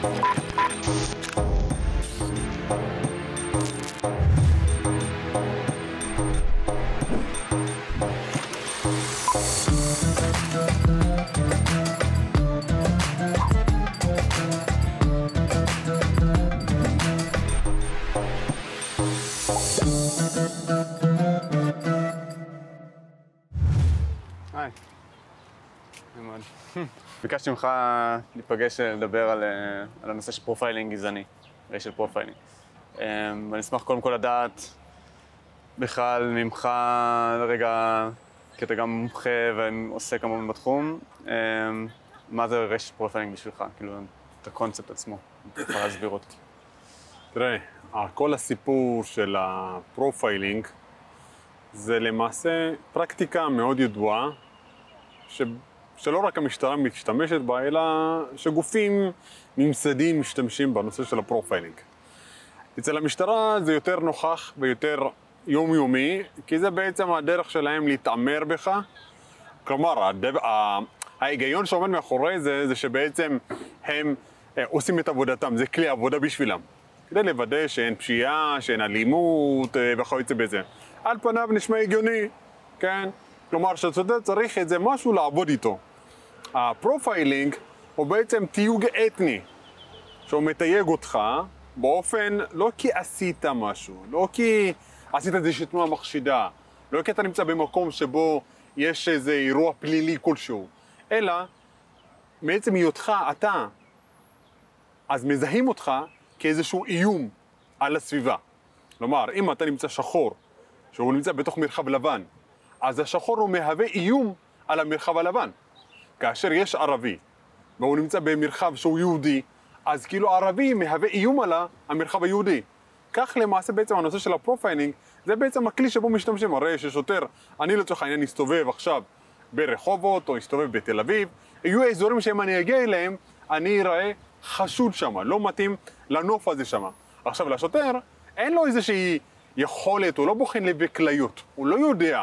היי. ביקשתי ממך להיפגש לדבר על הנושא של פרופיילינג גזעני, ריישל פרופיילינג. ואני אשמח קודם כל לדעת בכלל ממך לרגע, כי אתה גם מומחה ועוסק כמובן בתחום, מה זה ריישל פרופיילינג בשבילך, כאילו את הקונספט עצמו, אתה יכול להסביר אותי. תראה, כל הסיפור של הפרופיילינג זה למעשה פרקטיקה מאוד ידועה, שלא רק המשטרה משתמשת בה, אלא שגופים ממסדיים משתמשים בנושא של הפרופיילינג. אצל המשטרה זה יותר נוכח ויותר יומיומי, כי זה בעצם הדרך שלהם להתעמר בך. כלומר, ההיגיון שעומד מאחורי זה שבעצם הם עושים את עבודתם, זה כלי עבודה בשבילם. כדי לוודא שאין פשיעה, שאין אלימות וכיוצא בזה. על פניו נשמע הגיוני, כן? כלומר, שאתה צריך איזה משהו לעבוד איתו. הפרופיילינג הוא בעצם תיוג אתני, שהוא מתייג אותך באופן, לא כי עשית משהו, לא כי עשית איזושהי תנועה מחשידה, לא כי אתה נמצא במקום שבו יש איזה אירוע פלילי כלשהו, אלא בעצם היותך אתה, אז מזהים אותך כאיזשהו איום על הסביבה. כלומר, אם אתה נמצא שחור, שהוא נמצא בתוך מרחב לבן, אז השחור הוא מהווה איום על המרחב הלבן. כאשר יש ערבי, והוא נמצא במרחב שהוא יהודי, אז כאילו ערבי מהווה איום על המרחב היהודי. כך למעשה בעצם הנושא של הפרופיילינג, זה בעצם הכלי שבו משתמשים. הרי ששוטר, אני לצורך העניין אסתובב עכשיו ברחובות או אסתובב בתל אביב, יהיו אזורים שאם אני אגיע אליהם, אני אראה חשוד שם, לא מתאים לנוף הזה שם. עכשיו לשוטר, אין לו איזושהי יכולת, הוא לא בוחן לי בכליות, הוא לא יודע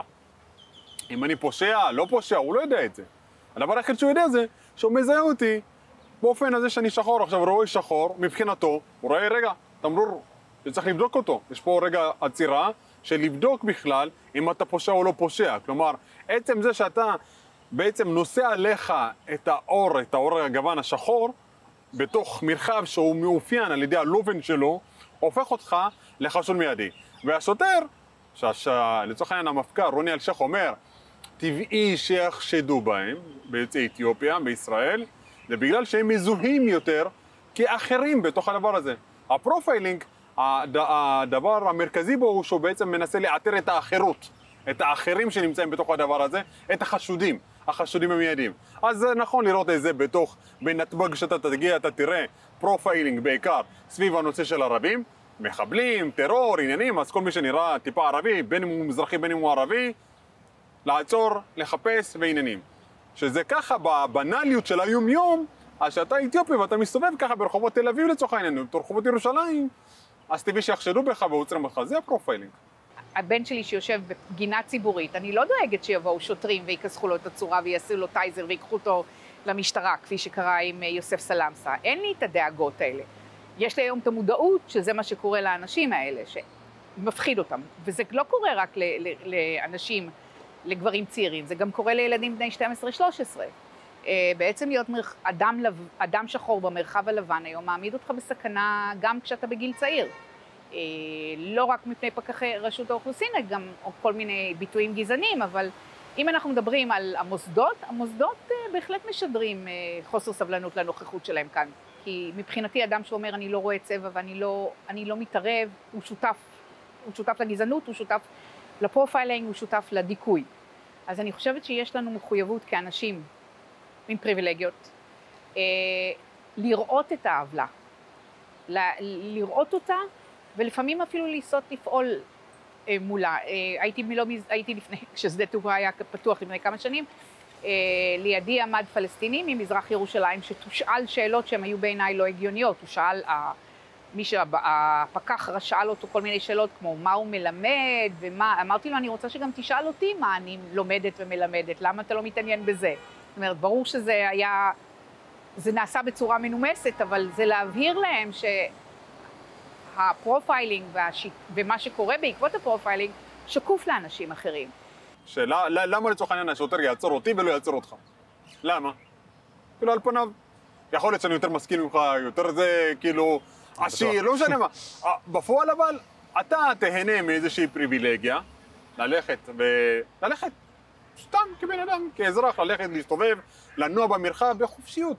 אם אני פושע, לא פושע, הוא לא יודע את זה. הדבר היחיד שהוא יודע זה שהוא מזהה אותי באופן הזה שאני שחור. עכשיו רואה שחור, מבחינתו, הוא רואה רגע, תמרור, שצריך לבדוק אותו. יש פה רגע עצירה של לבדוק בכלל אם אתה פושע או לא פושע. כלומר, עצם זה שאתה בעצם נושא עליך את האור הגוון השחור, בתוך מרחב שהוא מאופיין על ידי הלובן שלו, הופך אותך לחשוד מיידי. והשוטר, לצורך העניין המפכ"ל רוני אלשיך אומר, טבעי שיחשדו בהם, ביוצאי אתיופיה, בישראל, זה בגלל שהם מזוהים יותר כאחרים בתוך הדבר הזה. הפרופיילינג, הדבר המרכזי בו הוא שהוא בעצם מנסה לאתר את האחרות, את האחרים שנמצאים בתוך הדבר הזה, את החשודים המיידיים. אז זה נכון לראות את זה בנתב"ג שאתה תגיע, אתה תראה פרופיילינג בעיקר סביב הנושא של ערבים, מחבלים, טרור, עניינים, אז כל מי שנראה טיפה ערבי, בין אם הוא מזרחי בין אם הוא ערבי, לעצור, לחפש ועניינים. שזה ככה בבנליות של היום-יום, אז שאתה אתיופי ואתה מסתובב ככה ברחובות תל אביב לצורך העניין, ברחובות ירושלים, אז טבעי שיחשדו בך ועוצרים לך, זה הפרופיילינג. הבן שלי שיושב בגינה ציבורית, אני לא דואגת שיבואו שוטרים ויקסחו לו את הצורה ויעשו לו טייזר ויקחו אותו למשטרה, כפי שקרה עם יוסף סלמסה. אין לי את הדאגות האלה. יש לי היום את המודעות שזה מה שקורה לאנשים האלה, שמפחיד אותם. וזה לא קורה רק לאנשים, לגברים צעירים, זה גם קורה לילדים בני 12-13. בעצם להיות אדם שחור במרחב הלבן היום מעמיד אותך בסכנה גם כשאתה בגיל צעיר. לא רק מפני פקחי רשות האוכלוסין, גם כל מיני ביטויים גזעניים, אבל אם אנחנו מדברים על המוסדות בהחלט משדרים חוסר סבלנות לנוכחות שלהם כאן. כי מבחינתי אדם שאומר אני לא רואה צבע ואני לא מתערב, הוא שותף לגזענות, הוא שותף לפרופיילינג, הוא שותף לדיכוי. אז אני חושבת שיש לנו מחויבות כאנשים עם פריבילגיות, לראות את העוולה, לראות אותה, ולפעמים אפילו לפעול מולה. הייתי לפני, כששדה תעופה היה פתוח לפני כמה שנים, לידי עמד פלסטיני ממזרח ירושלים שתושאל שאלות שהן היו בעיניי לא הגיוניות. הוא שאל, הפקח שאל אותו כל מיני שאלות כמו מה הוא מלמד ומה, אמרתי לו אני רוצה שגם תשאל אותי מה אני לומדת ומלמדת, למה אתה לא מתעניין בזה? זאת אומרת, ברור שזה היה זה נעשה בצורה מנומסת, אבל זה להבהיר להם שהפרופיילינג ומה שקורה בעקבות הפרופיילינג שקוף לאנשים אחרים. למה לצורך העניין השוטר יעצור אותי ולא יעצור אותך? למה? כאילו על פניו, יכול להיות שאני יותר משכיל ממך, יותר זה, כאילו, עשיר, לא משנה מה. בפועל אבל, אתה תהנה מאיזושהי פריבילגיה, ללכת סתם כבן אדם, כאזרח, ללכת, להסתובב, לנוע במרחב בחופשיות.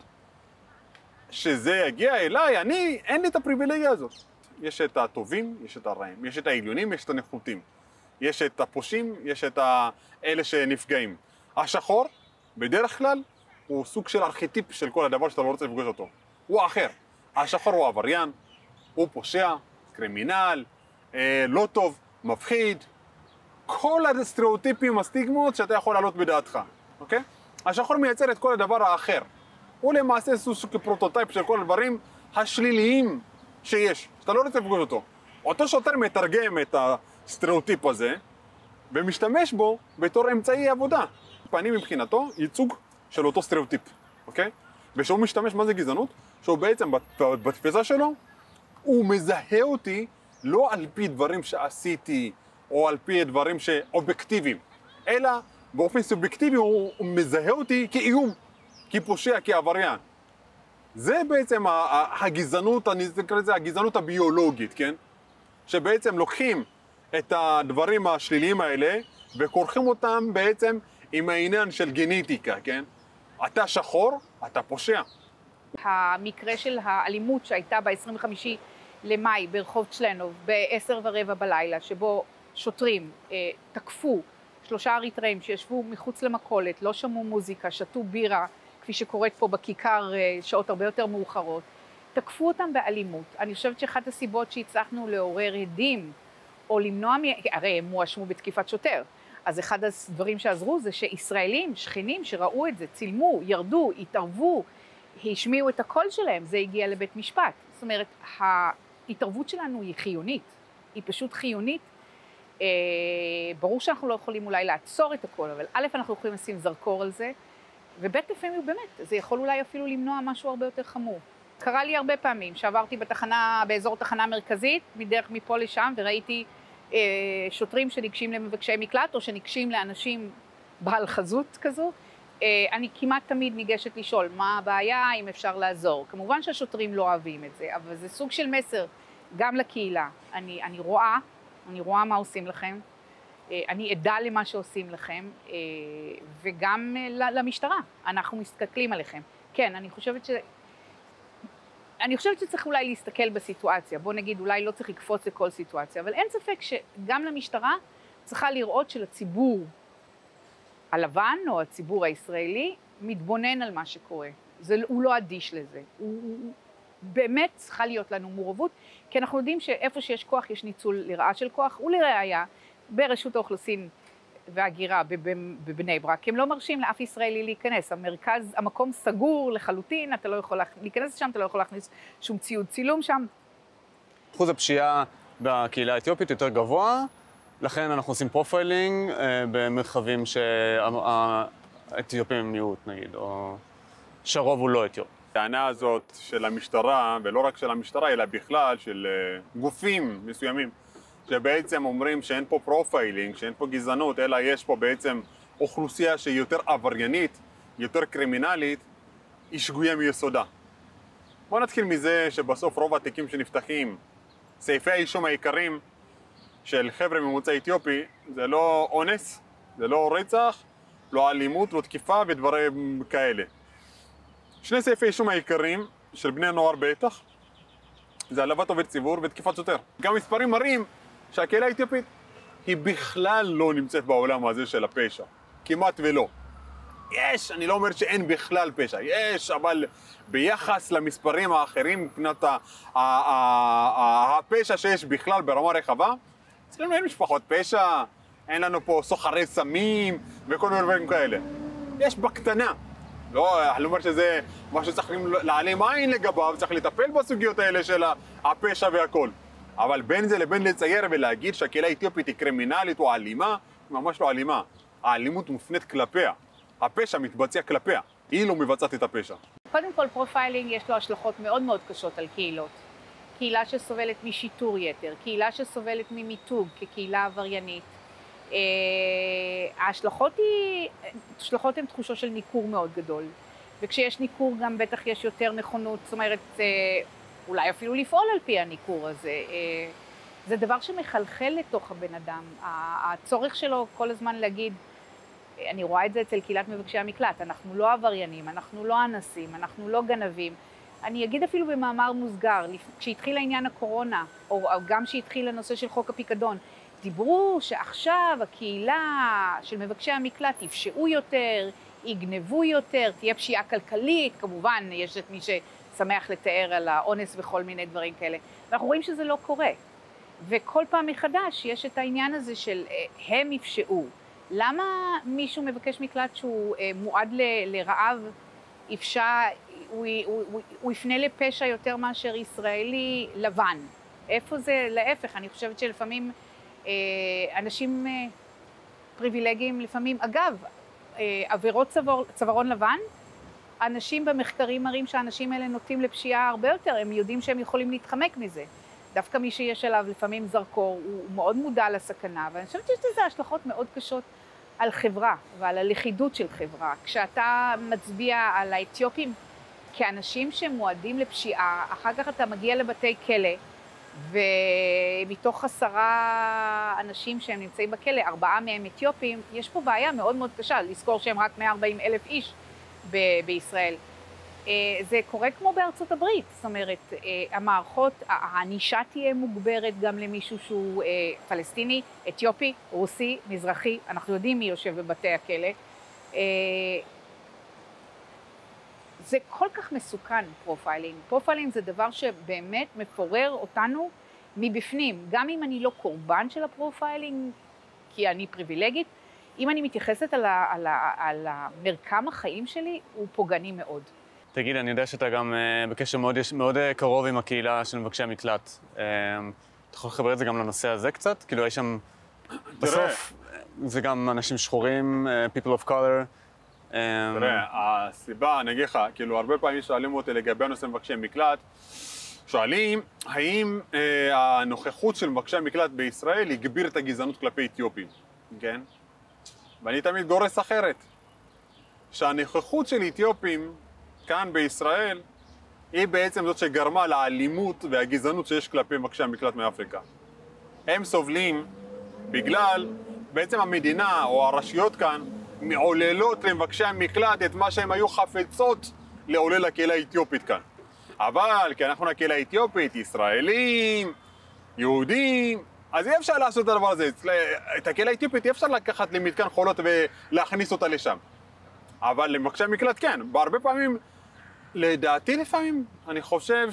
שזה יגיע אליי, אין לי את הפריבילגיה הזאת. יש את הטובים, יש את הרעים, יש את העליונים, יש את הנחותים. יש את הפושעים, יש את אלה שנפגעים. השחור, בדרך כלל, הוא סוג של ארכיטיפ של כל הדבר שאתה לא רוצה לפגוש אותו. הוא אחר. השחור הוא עבריין, הוא פושע, קרימינל, לא טוב, מפחיד. כל הסטריאוטיפים, הסטיגמות שאתה יכול לעלות בדעתך, אוקיי? השחור מייצר את כל הדבר האחר. הוא למעשה סוג של פרוטוטייפ של כל הדברים השליליים שיש, שאתה לא רוצה לפגוש אותו. אותו שוטר מתרגם את הסטריאוטיפ הזה, ומשתמש בו בתור אמצעי עבודה. פנים מבחינתו ייצוג של אותו סטריאוטיפ, אוקיי? ושהוא משתמש, מה זה גזענות? שהוא בעצם בתפיסה שלו, הוא מזהה אותי לא על פי דברים שעשיתי, או על פי דברים שאובייקטיביים, אלא באופן סובייקטיבי הוא מזהה אותי כאיום, כפושע, כעבריין. זה בעצם הגזענות, אני אקרא לזה הגזענות הביולוגית, כן? שבעצם לוקחים את הדברים השליליים האלה וכורכים אותם בעצם עם העניין של גנטיקה, כן? אתה שחור, אתה פושע. המקרה של האלימות שהייתה ב-25 למאי ברחוב צ'לנוב ב-10:15 בלילה, שבו שוטרים תקפו 3 אריתראים שישבו מחוץ למכולת, לא שמעו מוזיקה, שתו בירה, כפי שקורית פה בכיכר שעות הרבה יותר מאוחרות, תקפו אותם באלימות. אני חושבת שאחת הסיבות שהצלחנו לעורר עדים, או למנוע, הרי הם מואשמו בתקיפת שוטר, אז אחד הדברים שעזרו זה שישראלים, שכנים שראו את זה, צילמו, ירדו, התערבו, השמיעו את הקול שלהם, זה הגיע לבית משפט. זאת אומרת, ההתערבות שלנו היא חיונית, היא פשוט חיונית. ברור שאנחנו לא יכולים אולי לעצור את הכל, אבל א', אנחנו יכולים לשים זרקור על זה, וב', לפעמים באמת, זה יכול אולי אפילו למנוע משהו הרבה יותר חמור. קרה לי הרבה פעמים שעברתי באזור תחנה מרכזית, בדרך מפה לשם, וראיתי שוטרים שניגשים למבקשי מקלט, או שניגשים לאנשים בעל חזות כזו. אני כמעט תמיד ניגשת לשאול מה הבעיה, אם אפשר לעזור. כמובן שהשוטרים לא אוהבים את זה, אבל זה סוג של מסר גם לקהילה. אני רואה מה עושים לכם, אני עדה למה שעושים לכם, וגם למשטרה, אנחנו מסתכלים עליכם. כן, אני חושבת שצריך אולי להסתכל בסיטואציה, בוא נגיד אולי לא צריך לקפוץ לכל סיטואציה, אבל אין ספק שגם למשטרה צריכה לראות שלציבור הלבן או הציבור הישראלי מתבונן על מה שקורה. הוא לא אדיש לזה, הוא באמת צריכה להיות לנו מעורבות, כי אנחנו יודעים שאיפה שיש כוח יש ניצול לרעה של כוח, ולראיה ברשות האוכלוסין והגירה בבני ברק, הם לא מרשים לאף ישראלי להיכנס, המקום סגור לחלוטין, אתה לא יכול להיכנס לשם, אתה לא יכול להכניס שום ציוד צילום שם. אחוז הפשיעה בקהילה האתיופית יותר גבוה, לכן אנחנו עושים פרופיילינג במרחבים שהאתיופים הם מיעוט נגיד, או שהרוב הוא לא אתיופי. הטענה הזאת של המשטרה, ולא רק של המשטרה, אלא בכלל של גופים מסוימים, שבעצם אומרים שאין פה פרופיילינג, שאין פה גזענות, אלא יש פה בעצם אוכלוסייה שהיא יותר עבריינית, יותר קרימינלית, היא שגויה מיסודה. בואו נתחיל מזה שבסוף רוב התיקים שנפתחים, סעיפי האישום העיקריים של חבר'ה ממוצא אתיופי, זה לא אונס, זה לא רצח, לא אלימות, לא תקיפה ודברים כאלה. 2 סעיפי אישום העיקריים של בני נוער בטח, זה העלבת עובד ציבור ותקיפת שוטר. גם מספרים מראים שהקהילה האתיופית היא בכלל לא נמצאת בעולם הזה של הפשע, כמעט ולא. יש, אני לא אומר שאין בכלל פשע, יש, אבל ביחס למספרים האחרים, מבחינת הפשע שיש בכלל ברמה רחבה, אצלנו אין משפחות פשע, אין לנו פה סוחרי סמים וכל מיני דברים כאלה. יש בקטנה. לא, אני לא אומר שזה מה שצריך להעלים עין לגביו, צריך לטפל בסוגיות האלה של הפשע והכל. אבל בין זה לבין לצייר ולהגיד שהקהילה האתיופית היא קרימינלית או אלימה, היא ממש לא אלימה. האלימות מופנית כלפיה. הפשע מתבצע כלפיה. היא לא מבצעת את הפשע. קודם כל, פרופיילינג יש לו השלכות מאוד מאוד קשות על קהילות. קהילה שסובלת משיטור יתר, קהילה שסובלת ממיתוג כקהילה עבריינית. ההשלכות הן תחושות של ניכור מאוד גדול. וכשיש ניכור גם בטח יש יותר נכונות, זאת אומרת, אולי אפילו לפעול על פי הניכור הזה. זה דבר שמחלחל לתוך הבן אדם. הצורך שלו כל הזמן להגיד, אני רואה את זה אצל קהילת מבקשי המקלט, אנחנו לא עבריינים, אנחנו לא אנסים, אנחנו לא גנבים. אני אגיד אפילו במאמר מוסגר, כשהתחיל העניין הקורונה, או גם כשהתחיל הנושא של חוק הפיקדון, דיברו שעכשיו הקהילה של מבקשי המקלט יפשעו יותר, יגנבו יותר, תהיה פשיעה כלכלית, כמובן יש את מי ששמח לתאר על האונס וכל מיני דברים כאלה. ואנחנו רואים שזה לא קורה. וכל פעם מחדש יש את העניין הזה של הם יפשעו. למה מישהו מבקש מקלט שהוא מועד לרעב, הוא יפנה לפשע יותר מאשר ישראלי לבן? איפה זה? להפך, אני חושבת שלפעמים אנשים פריבילגיים, לפעמים, אגב, עבירות צווארון לבן, אנשים במחקרים מראים שהאנשים האלה נוטים לפשיעה הרבה יותר, הם יודעים שהם יכולים להתחמק מזה. דווקא מי שיש עליו לפעמים זרקור, הוא מאוד מודע לסכנה, ואני חושבת שיש לזה השלכות מאוד קשות על חברה ועל הלכידות של חברה. כשאתה מצביע על האתיופים כאנשים שמועדים לפשיעה, אחר כך אתה מגיע לבתי כלא, ומתוך 10 אנשים שהם נמצאים בכלא, 4 מהם אתיופים, יש פה בעיה מאוד מאוד קשה, לזכור שהם רק 140,000 איש בישראל. זה קורה כמו בארצות הברית, זאת אומרת, המערכות, הענישה תהיה מוגברת גם למישהו שהוא פלסטיני, אתיופי, רוסי, מזרחי, אנחנו יודעים מי יושב בבתי הכלא. זה כל כך מסוכן, פרופיילינג. פרופיילינג זה דבר שבאמת מפורר אותנו מבפנים. גם אם אני לא קורבן של הפרופיילינג, כי אני פריבילגית, אם אני מתייחסת על מרקם החיים שלי, הוא פוגעני מאוד. תגיד, אני יודע שאתה גם בקשר מאוד קרוב עם הקהילה של מבקשי המקלט. אתה יכול לחבר את זה גם לנושא הזה קצת? כאילו, יש שם... בסוף, זה גם אנשים שחורים, people of color. תראה, הסיבה, אני אגיד לך, כאילו, הרבה פעמים שואלים אותי לגבי הנושא מבקשי מקלט, שואלים, האם הנוכחות של מבקשי המקלט בישראל הגביר את הגזענות כלפי אתיופים, כן? ואני תמיד גורס אחרת, שהנוכחות של אתיופים כאן בישראל היא בעצם זאת שגרמה לאלימות והגזענות שיש כלפי מבקשי המקלט מאפריקה. הם סובלים בגלל בעצם המדינה או הרשויות כאן מעוללות למבקשי המקלט את מה שהם היו חפצות לעולל לקהילה האתיופית כאן. אבל כי אנחנו לקהילה האתיופית, ישראלים, יהודים, אז אי אפשר לעשות את הדבר הזה. את הקהילה האתיופית אי אפשר לקחת למתקן חולות ולהכניס אותה לשם. אבל למבקשי המקלט כן. בהרבה פעמים, לדעתי לפעמים, אני חושב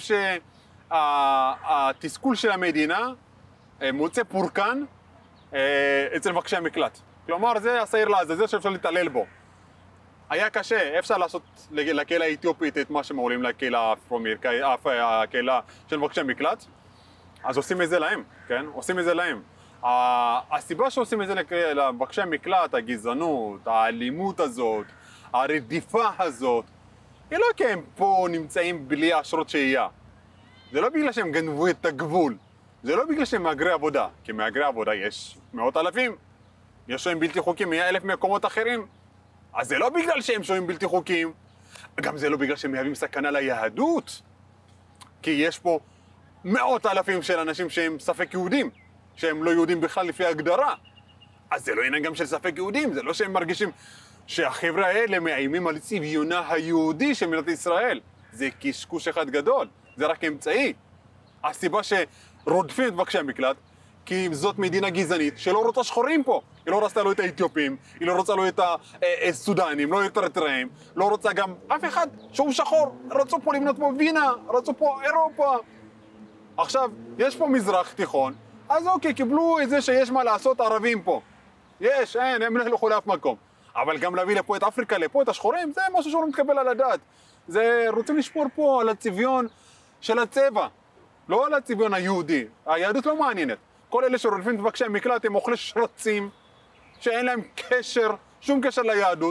שהתסכול של המדינה מוצא פורקן אצל מבקשי המקלט. כלומר, זה השעיר לעזאזל שאפשר להתעלל בו. היה קשה, אפשר לעשות לקהילה האתיופית את מה שמעולים לקהילה הקהילה של מבקשי מקלט, אז עושים את זה להם, כן? עושים את זה להם. הסיבה שעושים את זה למבקשי מקלט, הגזענות, האלימות הזאת, הרדיפה הזאת, היא לא כי הם פה נמצאים בלי אשרות שהייה. זה לא בגלל שהם גנבו את הגבול. זה לא בגלל שהם מהגרי עבודה, כי מהגרי עבודה יש מאות אלפים. יש שוהים בלתי חוקיים 100,000 מקומות אחרים. אז זה לא בגלל שהם שוהים בלתי חוקיים, גם זה לא בגלל שהם מהווים סכנה ליהדות. כי יש פה מאות אלפים של אנשים שהם ספק יהודים, שהם לא יהודים בכלל לפי ההגדרה. אז זה לא עניין גם של ספק יהודים, זה לא שהם מרגישים שהחבר'ה האלה מאיימים על צביונה היהודי של מדינת ישראל. זה קשקוש אחד גדול, זה רק אמצעי. הסיבה שרודפים את מבקשי המקלט, כי זאת מדינה גזענית שלא רוצה שחורים פה. היא לא רצתה לא את האתיופים, היא לא רוצה לא את הסודנים, לא את האריתריאים, לא רוצה גם אף אחד שהוא שחור. רצו פה לבנות פה וינה, רצו פה אירופה. עכשיו, יש פה מזרח תיכון, אז אוקיי, קיבלו את זה שיש מה לעשות ערבים פה. יש, אין, הם לא ילכו לאף מקום. אבל גם להביא לפה את אפריקה, לפה את השחורים, זה משהו שלא מתקבל על הדעת. זה רוצים לשפור פה על הצביון של הצבע, לא על הצביון היהודי. היהדות לא מעניינת. כל אלה שרודפים מבקשי מקלט הם אוכלי שרצים, שאין להם קשר, שום קשר ליהדות,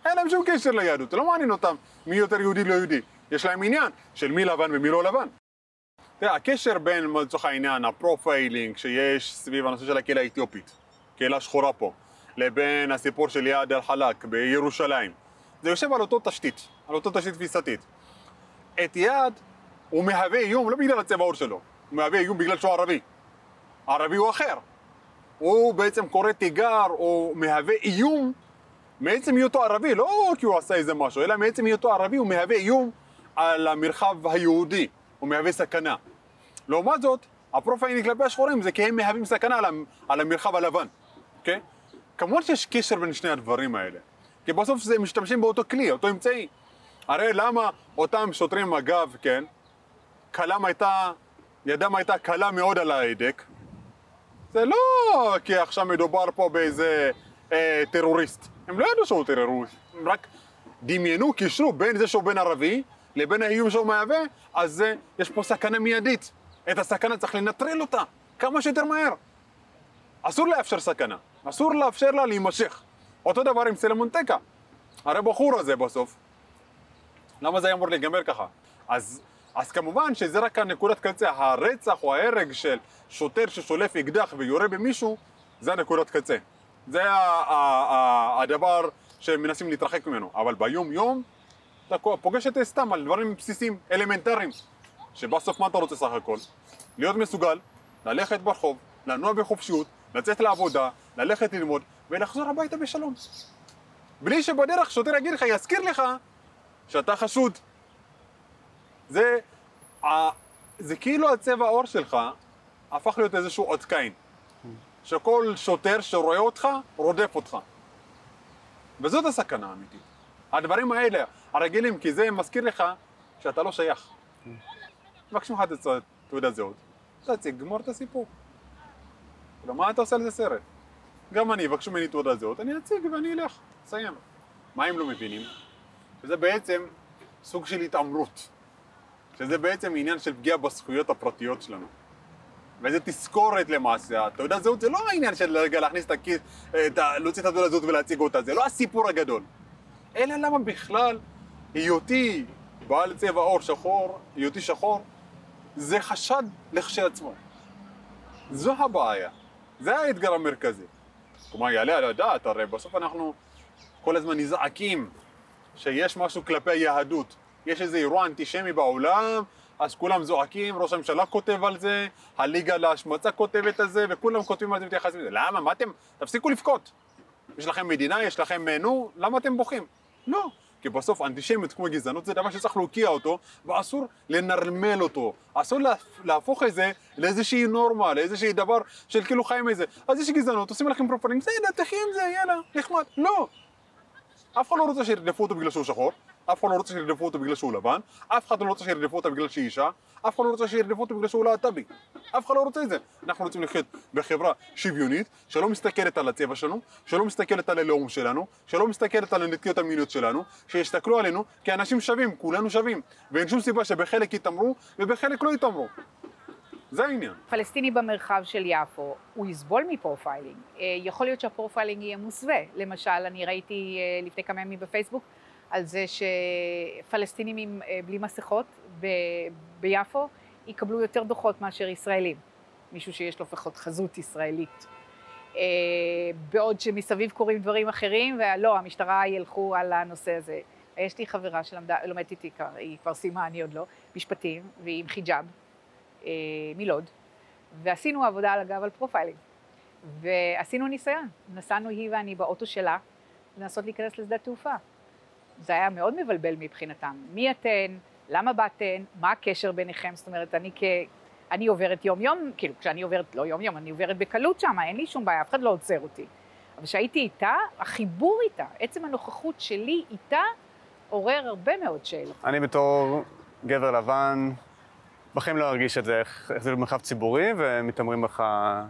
אין להם שום קשר ליהדות, זה לא מעניין אותם מי יותר יהודי לא יהודי. יש להם עניין של מי לבן ומי לא לבן. תראה, הקשר בין, לצורך העניין, הפרופיילינג שיש סביב הנושא של הקהילה האתיופית, קהילה שחורה פה, לבין הסיפור של יעד אל-חלק בירושלים, זה יושב על אותו תשתית, על אותו תשתית תפיסתית. את יעד הוא מהווה איום לא בגלל הצבע העור שלו, הוא מהווה איום בגלל שהוא ערבי. ערבי הוא אחר. הוא בעצם קורא תיגר, או מהווה איום מעצם היותו ערבי, לא כי הוא עשה איזה משהו, אלא מעצם היותו ערבי הוא מהווה איום על המרחב היהודי, הוא מהווה סכנה. לעומת זאת, הפרופיילינג כלפי השחורים זה כי הם מהווים סכנה על המרחב הלבן, אוקיי? כמובן שיש קשר בין שני הדברים האלה, כי בסוף זה משתמשים באותו כלי, אותו אמצעי. הרי למה אותם שוטרים מג"ב, כן, ידם הייתה קלה מאוד על ההדק? זה לא כי עכשיו מדובר פה באיזה טרוריסט. הם לא ידעו שהוא טרוריסט, הם רק דמיינו, קישרו בין זה שהוא בן ערבי לבין האיום שהוא מהווה, אז יש פה סכנה מיידית. את הסכנה צריך לנטרל אותה כמה שיותר מהר. אסור לאפשר סכנה, אסור לאפשר לה להימשך. אותו דבר עם סלומון טקה. הרי בחור הזה בסוף, למה זה אמור להיגמר ככה? אז כמובן שזה רק הנקודת קצה, הרצח או ההרג של שוטר ששולף אקדח ויורה במישהו, זה הנקודת קצה. זה הדבר שמנסים להתרחק ממנו. אבל ביום יום אתה פוגש את סתם על דברים בסיסיים, אלמנטריים, שבסוף מה אתה רוצה סך הכל? להיות מסוגל, ללכת ברחוב, לנוע בחופשיות, לצאת לעבודה, ללכת ללמוד ולחזור הביתה בשלום. בלי שבדרך שוטר יגיד לך, יזכיר לך שאתה חשוד. זה כאילו הצבע העור שלך הפך להיות איזשהו אות קין. שכל שוטר שרואה אותך, רודף אותך. וזאת הסכנה האמיתית. הדברים האלה, הרגילים, כי זה מזכיר לך שאתה לא שייך. מבקשים לך את תעודת זהות. תציג, גמור את הסיפור. מה אתה עושה לזה סרט? גם אני, יבקשו ממני תעודת זהות, אני אציג ואני אלך, אסיים. מה הם לא מבינים? וזה בעצם סוג של התעמרות. שזה בעצם עניין של פגיעה בזכויות הפרטיות שלנו. וזה תזכורת למעשה. תעודת זהות זה לא העניין של רגע להכניס את הכיס, להוציא את התעודת זהות ולהציג אותה, זה לא הסיפור הגדול. אלא למה בכלל היותי בעל צבע עור שחור, היותי שחור, זה חשד לכשעצמו. זו הבעיה. זה האתגר המרכזי. כלומר, יעלה על הדעת, הרי בסוף אנחנו כל הזמן נזעקים שיש משהו כלפי היהדות. יש איזה אירוע אנטישמי בעולם, אז כולם זועקים, ראש הממשלה כותב על זה, הליגה להשמצה כותבת על זה, וכולם כותבים על זה מתייחסים לזה. למה? מה אתם? תפסיקו לבכות. יש לכם מדינה, יש לכם למה אתם בוכים? לא. כי בסוף אנטישמיות כמו גזענות זה דבר שצריך להוקיע אותו, ואסור לנרמל אותו. אסור להפוך את זה לאיזושהי נורמה, לאיזושהי דבר של כאילו חיים איזה. אז יש גזענות, עושים לכם פרופיילינג, בסדר, תחי עם זה, יאללה, נחמד. לא. אף אחד לא רוצה שירדפו אותו בגלל שהוא שחור, אף אחד לא רוצה שירדפו אותו בגלל שהוא לבן, אף אחד לא רוצה שירדפו אותו בגלל שהיא אישה, אף אחד לא רוצה שירדפו אותו בגלל שהוא להט"בי. אף אחד לא רוצה את זה. אנחנו רוצים לחיות בחברה שוויונית, שלא מסתכלת על הצבע שלנו, שלא מסתכלת על הלאום שלנו, שלא מסתכלת על הנטיות המיניות שלנו, שיסתכלו עלינו כאנשים שווים, כולנו שווים, ואין שום סיבה שבחלק יתאמרו ובחלק לא יתאמרו. זה העניין. פלסטיני במרחב של יפו, הוא יסבול מפרופיילינג. יכול להיות שהפרופיילינג יהיה מוסווה. למשל, אני ראיתי לפני כמה ימים בפייסבוק על זה שפלסטינים בלי מסכות ביפו יקבלו יותר דוחות מאשר ישראלים. מישהו שיש לו לפחות חזות ישראלית. בעוד שמסביב קורים דברים אחרים, ולא, המשטרה ילכו על הנושא הזה. יש לי חברה שלומדת איתי, היא כבר סיימה, אני עוד לא, משפטים, והיא עם חיג'אב. מלוד, ועשינו עבודה על הגב על פרופיילינג, ועשינו ניסיון, נסענו היא ואני באוטו שלה, לנסות להיכנס לשדה תעופה. זה היה מאוד מבלבל מבחינתם, מי אתן, למה באתן, מה הקשר ביניכם, זאת אומרת, אני עוברת יום יום, כאילו כשאני עוברת, לא יום יום, אני עוברת בקלות שם, אין לי שום בעיה, אף אחד לא עוצר אותי. אבל כשהייתי איתה, החיבור איתה, עצם הנוכחות שלי איתה, עורר הרבה מאוד שאלות. אני בתור גבר לבן, בחיים לא ארגיש את זה, איך זה במרחב ציבורי, ומתאמרים לך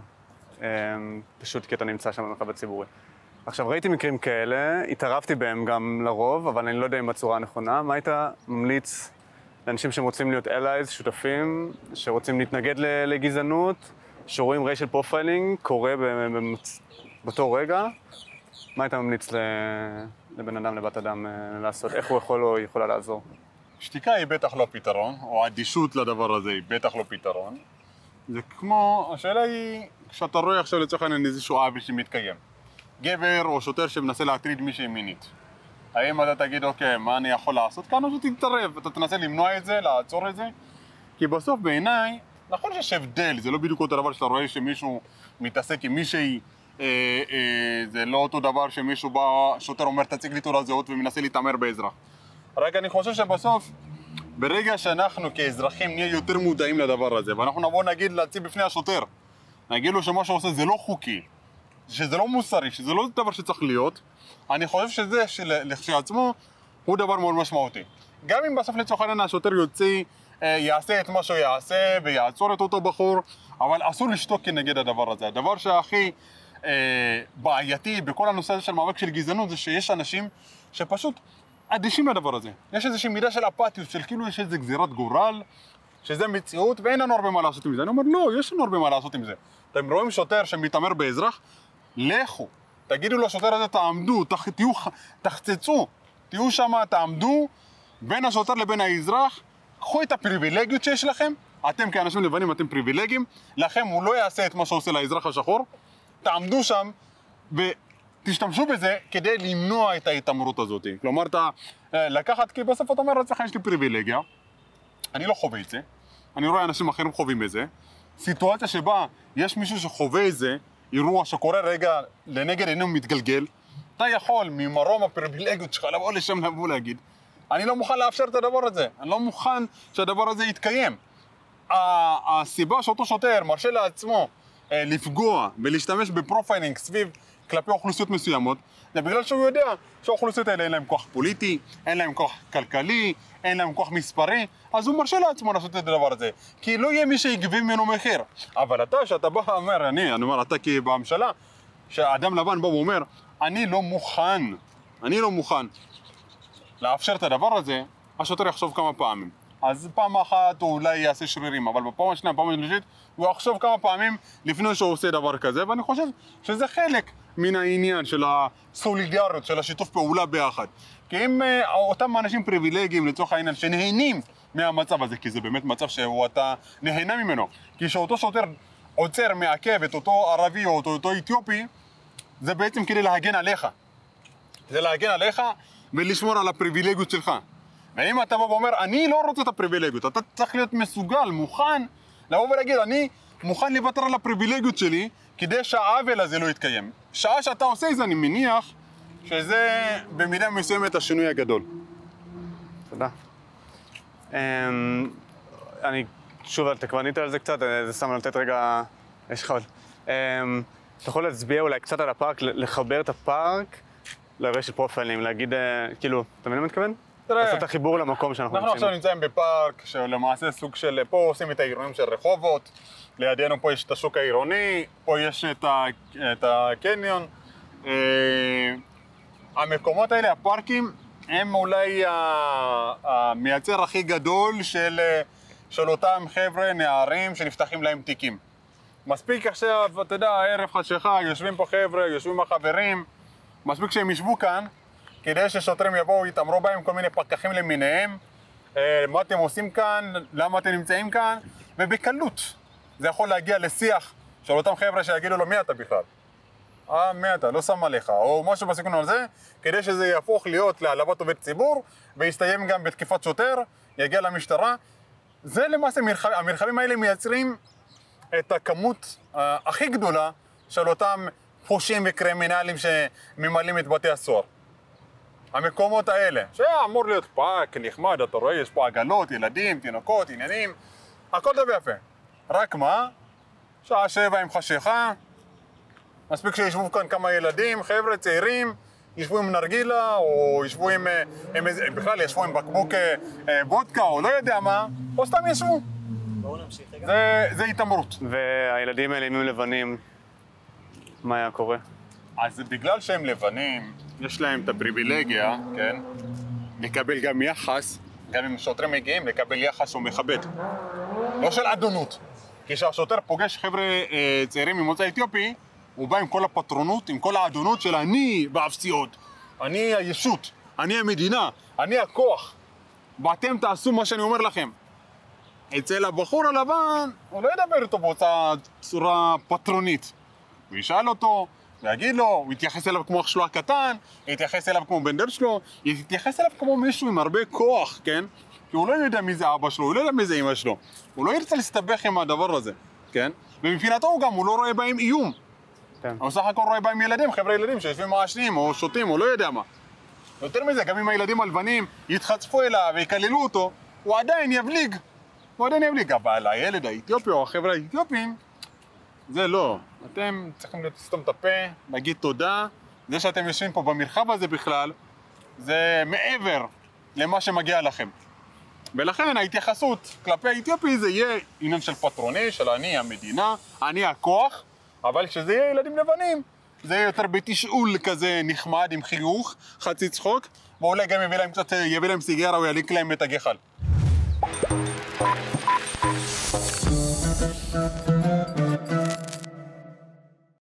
פשוט כי אתה נמצא שם במרחב הציבורי. עכשיו, ראיתי מקרים כאלה, התערבתי בהם גם לרוב, אבל אני לא יודע אם בצורה הנכונה. מה היית ממליץ לאנשים שרוצים להיות allies, שותפים, שרוצים להתנגד לגזענות, שרואים racial profiling, קורה באותו רגע? מה היית ממליץ לבן אדם, לבת אדם לעשות? איך הוא יכול או יכולה לעזור? שתיקה היא בטח לא פתרון, או אדישות לדבר הזה היא בטח לא פתרון. זה כמו, השאלה היא, כשאתה רואה עכשיו לצורך העניין איזשהו עוול שמתקיים. גבר או שוטר שמנסה להטריד מישהי מינית. האם אתה תגיד, אוקיי, מה אני יכול לעשות? כאן אתה תתערב, אתה תנסה למנוע את זה, לעצור את זה. כי בסוף בעיניי, נכון שיש הבדל, זה לא בדיוק אותו דבר שאתה רואה שמישהו מתעסק עם מישהי, זה לא אותו דבר שמישהו בא, שוטר אומר תציג לי תעודת זהות ומנסה להתעמר באזרח. רק אני חושב שבסוף, ברגע שאנחנו כאזרחים נהיה יותר מודעים לדבר הזה, ואנחנו נבוא נגיד להציב בפני השוטר, נגיד לו שמה שהוא עושה זה לא חוקי, שזה לא מוסרי, שזה לא דבר שצריך להיות, אני חושב שזה שלכשעצמו הוא דבר מאוד משמעותי. גם אם בסוף לצורך העניין השוטר יוצא, יעשה את מה שהוא יעשה ויעצור את אותו בחור, אבל אסור לשתוק כנגד הדבר הזה. הדבר שהכי בעייתי בכל הנושא הזה של מאבק של גזענות זה שיש אנשים שפשוט אדישים לדבר הזה. יש איזושהי מידה של אפתיות, של כאילו יש איזו גזירת גורל, שזה מציאות ואין לנו הרבה מה לעשות עם זה. אני אומר, לא, יש לנו הרבה מה לעשות עם זה. אתם רואים שוטר שמתעמר באזרח? לכו, תגידו לשוטר הזה, תעמדו, תחצצו, תהיו שם, תעמדו בין השוטר לבין האזרח, קחו את הפריבילגיות שיש לכם, אתם כאנשים לבנים אתם פריבילגיים, לכם הוא לא יעשה את מה שעושה לאזרח השחור, תעמדו שם ותשתמשו בזה כדי למנוע את ההתעמרות הזאת. כלומר, אתה לקחת, כי בסוף אתה אומר לעצמך, יש לי פריבילגיה, אני לא חווה את זה, אני רואה אנשים אחרים חווים את זה, סיטואציה שבה יש מישהו שחווה את זה, אירוע שקורה רגע לנגד עינינו מתגלגל, אתה יכול ממרום הפריבילגיות שלך לבוא לשם לבוא להגיד, אני לא מוכן לאפשר את הדבר הזה, אני לא מוכן שהדבר הזה יתקיים. הסיבה שאותו שוטר מרשה לעצמו לפגוע ולהשתמש בפרופיילינג סביב כלפי אוכלוסיות מסוימות, זה בגלל שהוא יודע שהאוכלוסיות האלה אין להם כוח פוליטי, אין להם כוח כלכלי, אין להם כוח מספרי, אז הוא מרשה לעצמו לעשות את הדבר הזה, כי לא יהיה מי שיגבה ממנו מחיר. אבל אתה, שאתה בא ואומר, אני אומר, אתה כבממשלה, שהאדם לבן בא ואומר, אני לא מוכן לאפשר את הדבר הזה, השוטר יחשוב כמה פעמים. אז פעם אחת הוא אולי יעשה שרירים, אבל בפעם השנייה, בפעם השלישית, הוא יחשוב כמה פעמים לפני שהוא עושה דבר כזה, ואני חושב שזה חלק מן העניין של הסולידריות, של השיתוף פעולה ביחד. כי אם אותם אנשים פריבילגיים לצורך העניין שנהנים מהמצב הזה, כי זה באמת מצב שאתה נהנה ממנו, כי שאותו שוטר עוצר, מעכב את אותו ערבי או אותו אתיופי, זה בעצם כדי להגן עליך. זה להגן עליך ולשמור על הפריבילגיות שלך. ואם אתה בא ואומר, אני לא רוצה את הפריבילגיות, אתה צריך להיות מסוגל, מוכן, לבוא ולהגיד, אני מוכן לוותר על הפריבילגיות שלי, כדי שהעוול הזה לא יתקיים. שעה שאתה עושה את זה, אני מניח שזה במידה מסוימת השינוי הגדול. תודה. אני, שוב, אתה כבר ענית על זה קצת, זה שם לתת רגע, יש לך עוד. אתה יכול להצביע אולי קצת על הפארק, לחבר את הפארק לרשת פרופיילינג, להגיד, כאילו, אתה מבין מה מתכוון? לעשות את החיבור למקום שאנחנו נמצאים. אנחנו עכשיו נמצאים בפארק, שלמעשה סוג של, פה עושים את העירונים של רחובות, לידינו פה יש את השוק העירוני, פה יש את הקניון. המקומות האלה, הפארקים, הם אולי המייצר הכי גדול של אותם חבר'ה, נערים, שנפתחים להם תיקים. מספיק עכשיו, אתה יודע, ערב חשיכה, יושבים פה חבר'ה, יושבים החברים, מספיק שהם ישבו כאן, כדי ששוטרים יבואו, יתאמרו בהם כל מיני פקחים למיניהם, מה אתם עושים כאן, למה אתם נמצאים כאן, ובקלות זה יכול להגיע לשיח של אותם חבר'ה שיגידו לו, מי אתה בכלל? מי אתה? לא שם עליך, או משהו בסגנון הזה, כדי שזה יהפוך להיות להעלבת עובד ציבור, ויסתיים גם בתקיפת שוטר, יגיע למשטרה. זה למעשה, המרחבים האלה מייצרים את הכמות הכי גדולה של אותם פושעים וקרימינלים שממלאים את בתי הסוהר. המקומות האלה, שאמור להיות פארק, נחמד, אתה רואה, יש פה עגלות, ילדים, תינוקות, עניינים, הכל טוב ויפה. רק מה? שעה 7 עם חשיכה, מספיק שישבו כאן כמה ילדים, חבר'ה צעירים, ישבו עם נרגילה, או ישבו עם בכלל ישבו עם בקבוק וודקה, או לא יודע מה, או סתם ישבו. בואו נמשיך רגע. זה התעמרות. והילדים האלה, אם הם לבנים, מה היה קורה? אז בגלל שהם לבנים, יש להם את הפריבילגיה, כן? לקבל גם יחס, גם אם שוטרים מגיעים, לקבל יחס שהוא מכבד. לא של אדונות. כי כשהשוטר פוגש חבר'ה צעירים ממוצא אתיופי, הוא בא עם כל הפטרונות, עם כל האדונות של אני באפסיות. אני הישות, אני המדינה, אני הכוח, ואתם תעשו מה שאני אומר לכם. אצל הבחור הלבן, הוא לא ידבר איתו באותה צורה פטרונית. הוא ישאל אותו, ויגיד לו, הוא יתייחס אליו כמו אח שלו הקטן, יתייחס אליו כמו בן דוד שלו, יתייחס אליו כמו מישהו עם הרבה כוח, כן? כי הוא לא יודע מי זה אבא שלו, הוא לא יודע מי זה אמא שלו. הוא לא ירצה להסתבך עם הדבר הזה, כן? ומבחינתו הוא לא רואה בהם איום. כן. הוא סך הכל רואה בהם ילדים, חבר'ה ילדים שיושבים מעשנים או שותים, הוא לא יודע מה. יותר מזה, גם אם הילדים הלבנים יתחצפו אליו ויקללו אותו, הוא עדיין יבליג. אבל הילד האתיופי או החבר'ה האתיופים, זה לא. אתם צריכים לסתום את הפה, להגיד תודה. זה שאתם יושבים פה במרחב הזה בכלל, זה מעבר למה שמגיע לכם. ולכן ההתייחסות כלפי האתיופי זה יהיה עניין של פטרוני, של אני המדינה, אני הכוח, אבל כשזה יהיה ילדים לבנים, זה יהיה יותר בתשאול כזה נחמד עם חיוך, חצי צחוק, ואולי גם יביא להם סיגרה או יליק להם את הגחל.